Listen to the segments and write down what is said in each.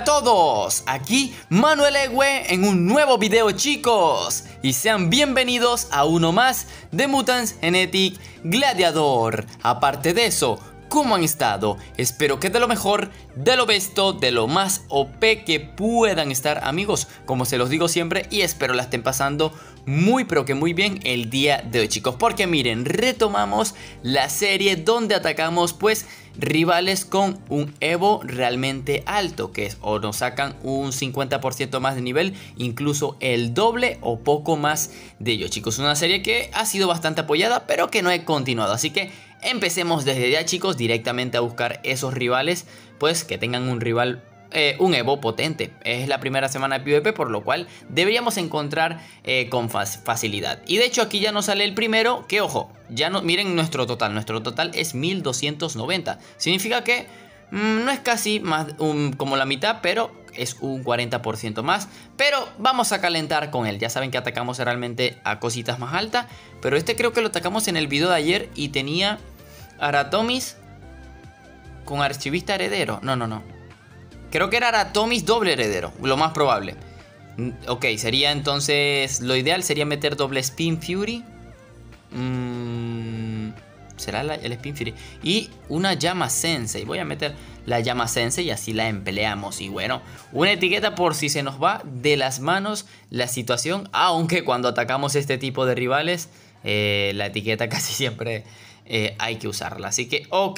todos, aquí Manuel Ewe en un nuevo video, chicos, y sean bienvenidos a uno más de Mutants Genetic Gladiador. Aparte de eso, ¿cómo han estado? Espero que de lo mejor, de lo besto, de lo más OP que puedan estar, amigos, como se los digo siempre, y espero la estén pasando muy pero que muy bien el día de hoy, chicos, porque miren, retomamos la serie donde atacamos pues rivales con un Evo realmente alto, que es o nos sacan un 50% más de nivel, incluso el doble o poco más de ello, chicos. Una serie que ha sido bastante apoyada pero que no he continuado, así que empecemos desde ya, chicos, directamente a buscar esos rivales pues que tengan un rival, un Evo potente. Es la primera semana de PvP, por lo cual deberíamos encontrar con facilidad. Y de hecho aquí ya nos sale el primero, que ojo, ya no, miren nuestro total es 1290. Significa que no es casi más como la mitad, pero es un 40% más. Pero vamos a calentar con él. Ya saben que atacamos realmente a cositas más altas, pero este creo que lo atacamos en el video de ayer y tenía Aratomis con archivista heredero. No. Creo que era Aratomis doble heredero, lo más probable. Ok, sería entonces... Lo ideal sería meter doble Spin Fury. Será el Spin Fury. Y una llama Sensei. Voy a meter la llama Sensei y así la empleamos. Y bueno, una etiqueta por si se nos va de las manos la situación. Aunque cuando atacamos este tipo de rivales, la etiqueta casi siempre hay que usarla. Así que ok.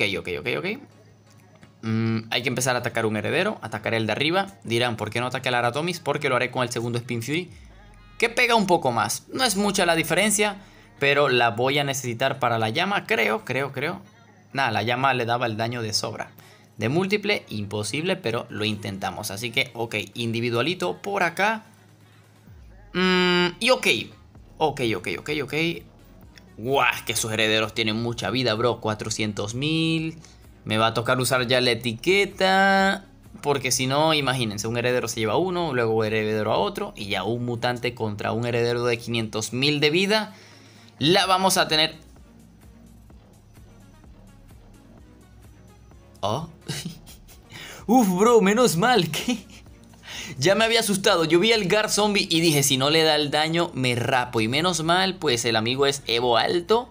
Hay que empezar a atacar un heredero. Atacaré el de arriba. Dirán, ¿por qué no ataque al Aratomis? Porque lo haré con el segundo Spin Fury, que pega un poco más. No es mucha la diferencia, pero la voy a necesitar para la llama. Creo. Nada, la llama le daba el daño de sobra. De múltiple, imposible, pero lo intentamos. Así que, ok, individualito por acá. Y ok. Guau, que sus herederos tienen mucha vida, bro. 400.000. Me va a tocar usar ya la etiqueta, porque si no, imagínense, un heredero se lleva a uno, luego un heredero a otro, y ya un mutante contra un heredero de 500.000 de vida, la vamos a tener... Oh. Uf, bro, menos mal que... Ya me había asustado, yo vi al Guard Zombie y dije, si no le da el daño, me rapo. Y menos mal, pues el amigo es Evo alto.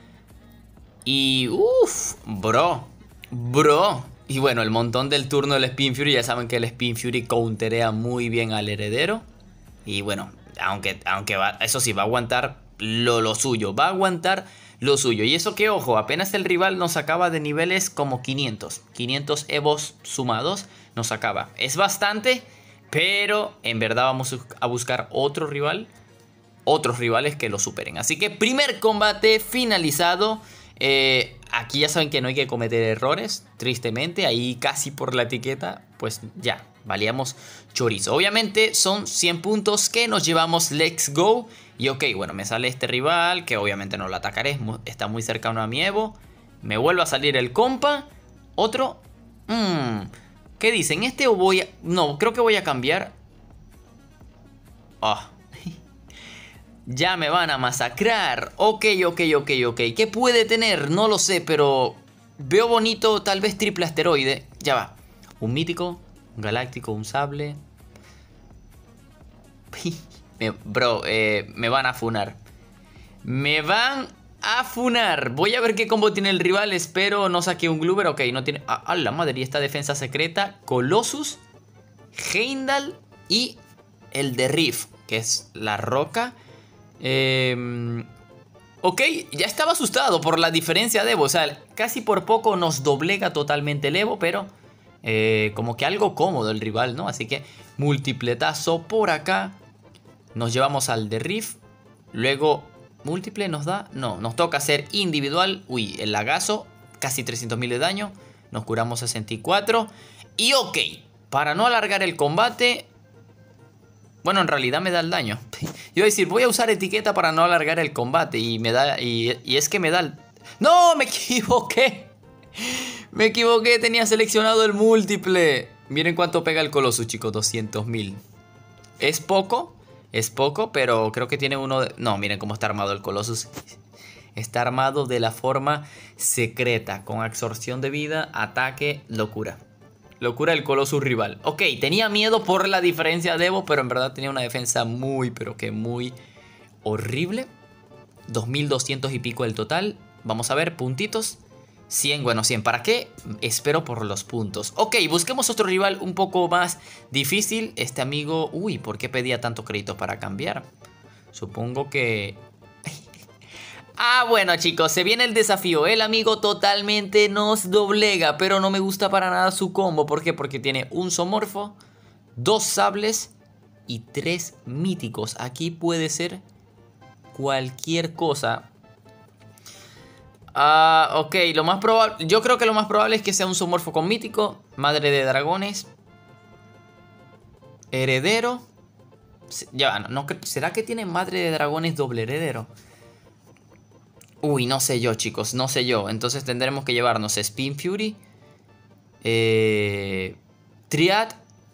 Y uff, bro. Y bueno, el montón del turno del Spin Fury. Ya saben que el Spin Fury counterea muy bien al heredero. Y bueno, aunque va, eso sí, va a aguantar lo suyo. Va a aguantar lo suyo. Y eso que, ojo, apenas el rival nos sacaba de niveles como 500 Evos sumados nos sacaba. Es bastante, pero en verdad vamos a buscar otro rival, otros rivales que lo superen. Así que primer combate finalizado. Aquí ya saben que no hay que cometer errores, tristemente, ahí casi por la etiqueta, pues ya, valíamos chorizo. Obviamente son 100 puntos que nos llevamos, let's go. Y ok, bueno, me sale este rival, que obviamente no lo atacaré, está muy cercano a mi Evo. Me vuelve a salir el compa, otro. ¿Qué dicen? Este o voy a... No, creo que voy a cambiar. Ya me van a masacrar. Ok. ¿Qué puede tener? No lo sé, pero veo bonito, tal vez triple asteroide. Ya va. Un mítico, un galáctico, un sable. Bro, me van a funar. Voy a ver qué combo tiene el rival. Espero no saque un Gloober. Ok, no tiene... ¡Ah, la madre! Y esta defensa secreta. Colossus, Heimdall y el de Riff, que es la roca. Ok, ya estaba asustado por la diferencia de Evo. O sea, casi por poco nos doblega totalmente el Evo, pero como que algo cómodo el rival, ¿no? Así que multipletazo por acá. Nos llevamos al de Riff. Luego, múltiple nos da... No, nos toca hacer individual. Uy, el lagazo, casi 300.000 de daño. Nos curamos 64. Y ok, para no alargar el combate... Bueno, en realidad me da el daño. Yo iba a decir, voy a usar etiqueta para no alargar el combate. Y me da. Y es que me da el... ¡No! ¡Me equivoqué! Me equivoqué, tenía seleccionado el múltiple. Miren cuánto pega el Colossus, chicos. 200.000. Es poco, pero creo que tiene uno de... No, miren cómo está armado el Colossus. Está armado de la forma secreta, con absorción de vida, ataque, locura. Locura del Colossus rival. Ok, tenía miedo por la diferencia de Evo, pero en verdad tenía una defensa muy, pero que muy horrible. 2200 y pico el total. Vamos a ver, puntitos. 100, bueno, 100. ¿Para qué? Espero por los puntos. Ok, busquemos otro rival un poco más difícil. Este amigo... Uy, ¿por qué pedía tanto crédito para cambiar? Supongo que... Ah, bueno chicos, se viene el desafío. El amigo totalmente nos doblega, pero no me gusta para nada su combo. ¿Por qué? Porque tiene un zoomorfo, 2 sables y 3 míticos. Aquí puede ser cualquier cosa. Ok, lo más probable... Yo creo que lo más probable es que sea un zoomorfo con mítico, madre de dragones, heredero. Ya, no, ¿será que tiene madre de dragones doble heredero? Uy, no sé yo, chicos, no sé yo. Entonces tendremos que llevarnos Spin Fury, Triad.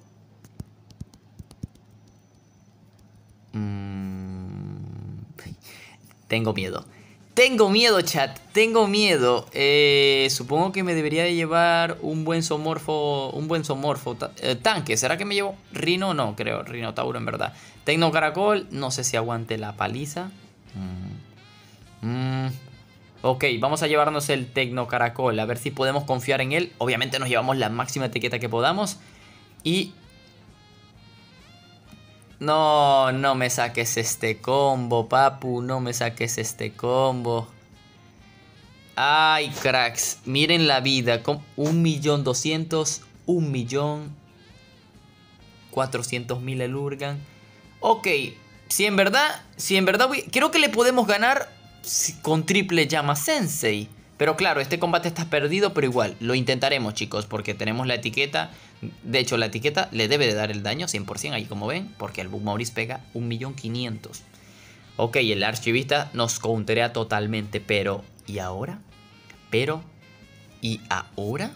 Tengo miedo. Tengo miedo, chat. Tengo miedo. Supongo que me debería de llevar un buen zoomorfo. Un buen zoomorfo. Tanque. ¿Será que me llevo Rino? No, creo. Rinotauro en verdad. Tecno Caracol. No sé si aguante la paliza. Ok, vamos a llevarnos el Tecno Caracol. A ver si podemos confiar en él. Obviamente nos llevamos la máxima etiqueta que podamos. Y... No, no me saques este combo, papu. No me saques este combo. Ay, cracks. Miren la vida. Con 1.200.000. 1.400.000 el Urgan. Ok. Si en verdad creo que le podemos ganar con triple llama Sensei. Pero claro, este combate está perdido, pero igual, lo intentaremos, chicos, porque tenemos la etiqueta. De hecho, la etiqueta le debe de dar el daño 100%, ahí como ven, porque el Bug Maurice pega 1.500.000. Ok, el archivista nos counterea totalmente, pero... ¿Y ahora? Pero... ¿Y ahora?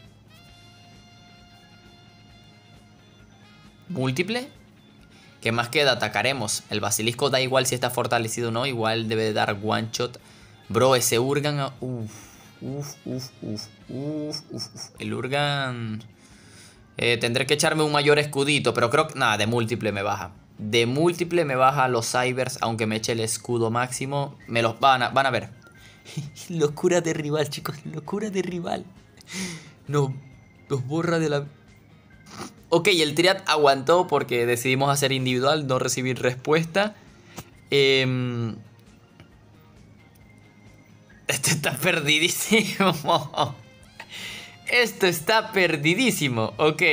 ¿Múltiple? ¿Qué más queda? Atacaremos. El basilisco da igual si está fortalecido o no, igual debe de dar one shot. Bro, ese Urgan... El Urgan... tendré que echarme un mayor escudito, pero creo que... Nada, de múltiple me baja. De múltiple me baja los cybers, aunque me eche el escudo máximo. Me los van a ver. Locura de rival, chicos. Locura de rival. No, nos borra de la... Ok, el Triad aguantó porque decidimos hacer individual, no recibir respuesta. Esto está perdidísimo. Esto está perdidísimo. Ok,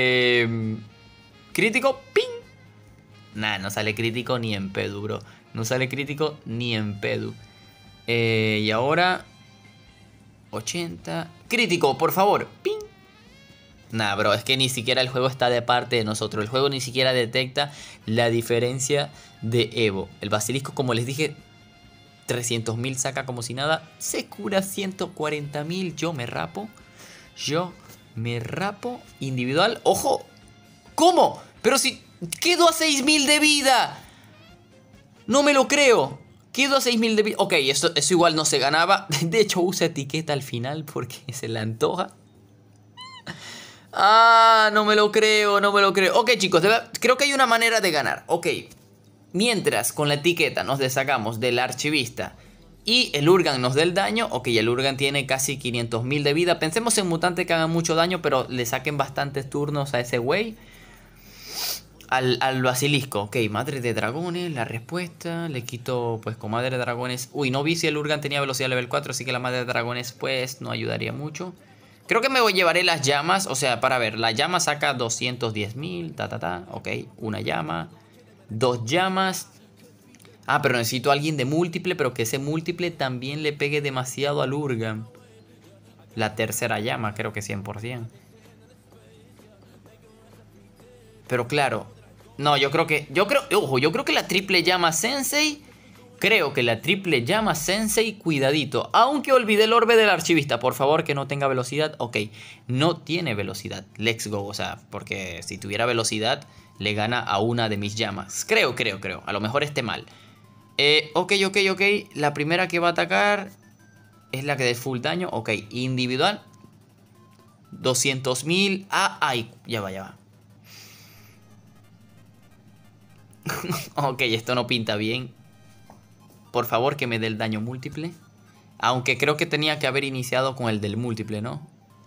crítico, ping. Nah, no sale crítico ni en pedo, bro. No sale crítico ni en pedo. Y ahora 80. Crítico, por favor, ping. Nah, bro, es que ni siquiera el juego está de parte de nosotros. El juego ni siquiera detecta la diferencia de Evo. El basilisco, como les dije, 300.000 saca como si nada. Se cura 140.000. Yo me rapo. Yo me rapo. Individual. ¡Ojo! ¿Cómo? Pero si quedo a 6.000 de vida. No me lo creo. Quedo a 6.000 de vida. Ok, eso igual no se ganaba. De hecho usa etiqueta al final porque se le antoja. Ah, no me lo creo, no me lo creo. Ok, chicos, creo que hay una manera de ganar. Ok, mientras con la etiqueta nos deshagamos del archivista y el Urgan nos dé el daño. Ok, el Urgan tiene casi 500.000 de vida. Pensemos en mutantes que hagan mucho daño, pero le saquen bastantes turnos a ese güey. Al basilisco. Ok, madre de dragones, la respuesta. Le quito pues con madre de dragones. Uy, no vi si el Urgan tenía velocidad level 4, así que la madre de dragones pues no ayudaría mucho. Creo que me llevaré las llamas, o sea, para ver, la llama saca 210.000, ok, una llama, 2 llamas. Ah, pero necesito a alguien de múltiple, pero que ese múltiple también le pegue demasiado al Urgan. La tercera llama, creo que 100%. Pero claro, no, yo creo que la triple llama Sensei... Creo que la triple llama Sensei, cuidadito. Aunque olvidé el orbe del archivista. Por favor, que no tenga velocidad. Ok, no tiene velocidad. Let's go, o sea, porque si tuviera velocidad le gana a una de mis llamas. Creo. A lo mejor esté mal. Ok. La primera que va a atacar es la que dé full daño. Ok, individual. 200.000. Ay, ya va. Ok, esto no pinta bien. Por favor, que me dé el daño múltiple. Aunque creo que tenía que haber iniciado con el del múltiple, ¿no?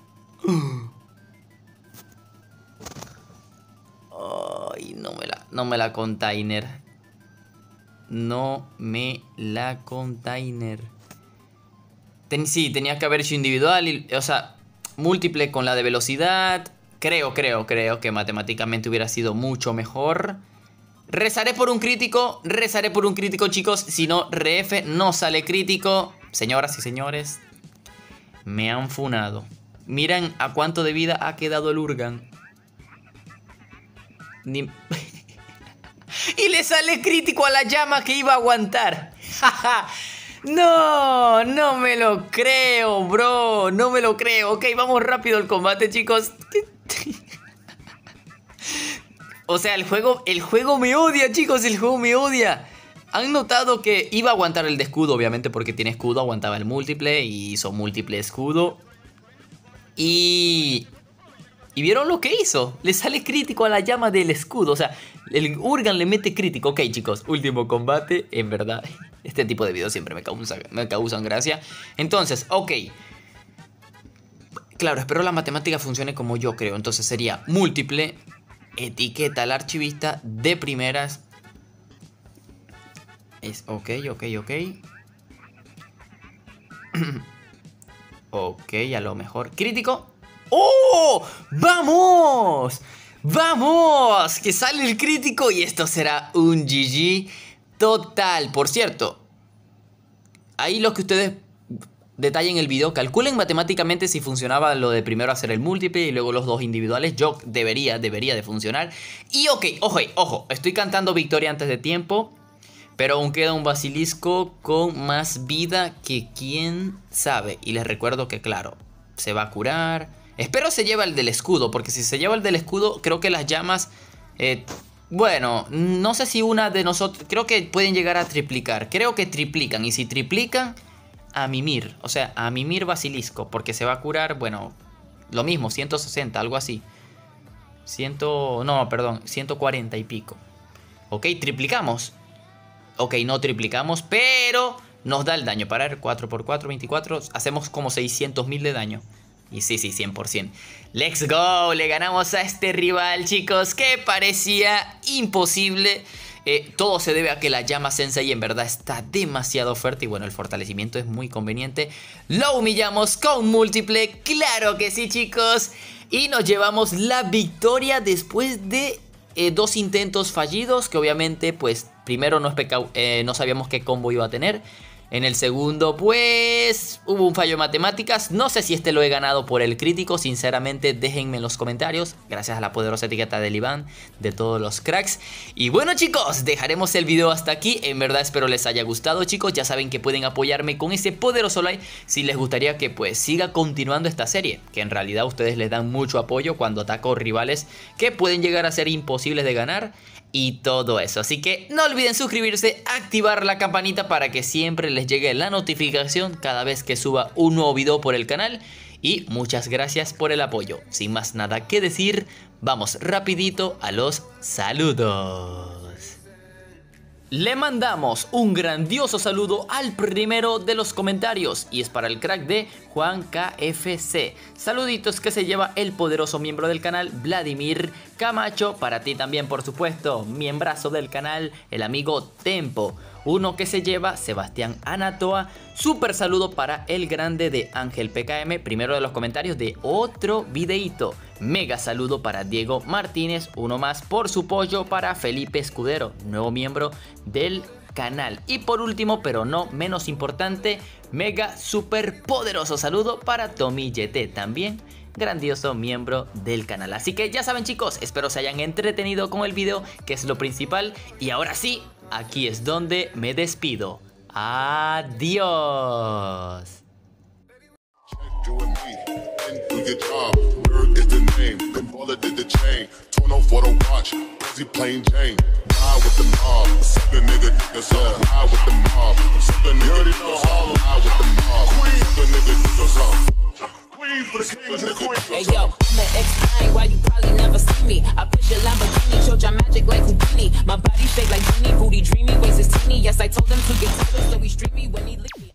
Ay, no me la container. No me la container. Sí, tenía que haber hecho individual. O sea, múltiple con la de velocidad. Creo que matemáticamente hubiera sido mucho mejor. Rezaré por un crítico, chicos. Si no, RF no sale crítico. Señoras y señores, me han funado. Miren a cuánto de vida ha quedado el Urgan. Y le sale crítico a la llama que iba a aguantar. No me lo creo, bro. No me lo creo. Ok, vamos rápido al combate, chicos. O sea, el juego me odia, chicos. El juego me odia. Han notado que iba a aguantar el de escudo, obviamente, porque tiene escudo. Aguantaba el múltiple y hizo múltiple escudo. ¿Y vieron lo que hizo? Le sale crítico a la llama del escudo. O sea, el Urgan le mete crítico. Ok, chicos, último combate. En verdad, este tipo de videos siempre me causan gracia. Entonces, ok. Claro, espero la matemática funcione como yo creo. Entonces sería múltiple. Etiqueta al archivista de primeras. Es ok. Ok, a lo mejor. Crítico. ¡Oh! ¡Vamos! ¡Vamos! Que sale el crítico y esto será un GG total. Por cierto, ahí lo que ustedes detallen el video, calculen matemáticamente si funcionaba lo de primero hacer el múltiple y luego los dos individuales. Yo debería de funcionar. Y ok, ojo, estoy cantando victoria antes de tiempo, pero aún queda un basilisco con más vida que quién sabe. Y les recuerdo que claro, se va a curar. Espero se lleva el del escudo, porque si se lleva el del escudo, creo que las llamas... bueno, no sé si una de nosotros... Creo que pueden llegar a triplicar. Creo que triplican, y si triplican... A mimir, o sea, a mimir basilisco, porque se va a curar, bueno, lo mismo, 160, algo así. 140 y pico. Ok, triplicamos. Ok, no triplicamos, pero nos da el daño. Para ver, 4 por 4, 24, hacemos como 600.000 de daño. Y sí, 100%. ¡Let's go! Le ganamos a este rival, chicos, que parecía imposible. Todo se debe a que la llama Sensei en verdad está demasiado fuerte. Y bueno, el fortalecimiento es muy conveniente. Lo humillamos con múltiple. ¡Claro que sí, chicos! Y nos llevamos la victoria después de 2 intentos fallidos. Que obviamente, pues, primero no sabíamos qué combo iba a tener. En el segundo, pues, hubo un fallo de matemáticas. No sé si este lo he ganado por el crítico. Sinceramente, déjenme en los comentarios. Gracias a la poderosa etiqueta del Iván, de todos los cracks. Y bueno, chicos, dejaremos el video hasta aquí. En verdad, espero les haya gustado, chicos. Ya saben que pueden apoyarme con ese poderoso like si les gustaría que, pues, siga continuando esta serie. Que en realidad ustedes les dan mucho apoyo cuando ataco rivales que pueden llegar a ser imposibles de ganar. Y todo eso, así que no olviden suscribirse, activar la campanita para que siempre les llegue la notificación cada vez que suba un nuevo video por el canal. Y muchas gracias por el apoyo. Sin más nada que decir, vamos rapidito a los saludos. Le mandamos un grandioso saludo al primero de los comentarios y es para el crack de Juan KFC. Saluditos que se lleva el poderoso miembro del canal Vladimir Camacho. Para ti también, por supuesto, miembrazo del canal, el amigo Tempo. Uno que se lleva Sebastián Anatoa. Súper saludo para el grande de Ángel PKM, primero de los comentarios de otro videito. Mega saludo para Diego Martínez, uno más por su pollo para Felipe Escudero, nuevo miembro del canal. Y por último, pero no menos importante, mega super poderoso saludo para Tommy YT, también grandioso miembro del canal. Así que ya saben, chicos, espero se hayan entretenido con el video, que es lo principal. Y ahora sí, aquí es donde me despido. Adiós. Queen for the king and the queen. Hey yo, I'ma explain why you